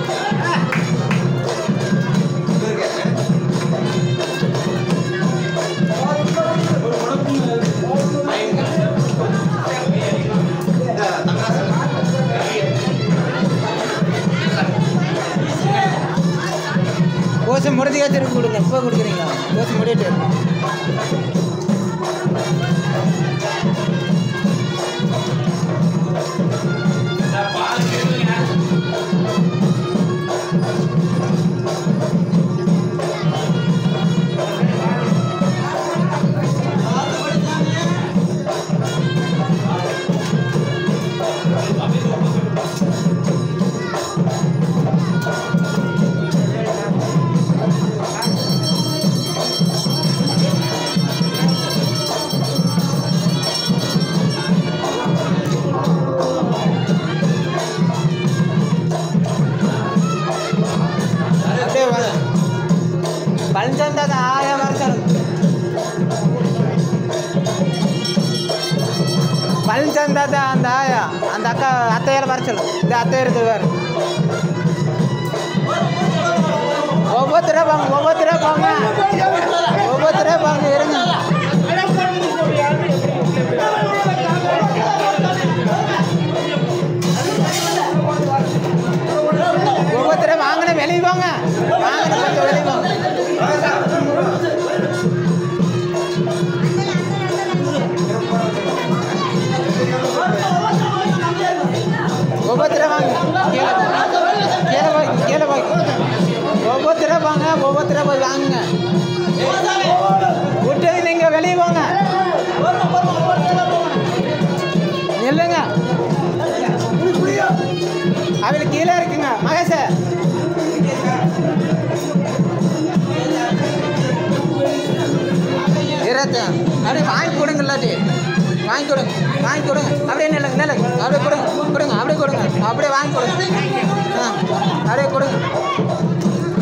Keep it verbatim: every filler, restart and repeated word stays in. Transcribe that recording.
கோசம் முடிஞ்சா திருப்பி கொடுங்க. இப்போ கொடுக்குறீங்களா? கோசம் முடிட்டு பழஞ்சந்தா ஆயா வரச்சல் பழஞ்சந்தா அந்த ஆயா அந்த அக்கா அத்தையால வரச்சல் இந்த அத்தை இருக்கு வேறு ஒவ்வொருத்தர வாங்க ஒவ்வொருத்தர வாங்க ஒவ்வொருத்தர வாங்க இருங்க ஒவ்வொருத்தர வாங்கின வெளியே வாங்க வாங்கின கொஞ்சம் வெளியே வாங்க ஒவ்வொருத்தர வாங்க கீழே கீழே போய் கீழே போய் ஒவ்வொருத்தர வாங்க ஒவ்வொருத்தர போய் வாங்குங்க விட்டு நீங்கள் வெளியே போங்க இல்லைங்க அவளுக்கு கீழே இருக்குங்க மகேஷ இருபத்தி அப்படியே வாங்கி கொடுங்க இல்லாட்டி வாங்கி கொடுங்க வாங்கி கொடுங்க அப்படியே நில்லுங்க நில்லுங்க அப்படியே கொடுங்க கொடுங்க அப்படியே கொடுங்க அப்படியே வாங்கி கொடுங்க ஆ அப்படியே கொடுங்க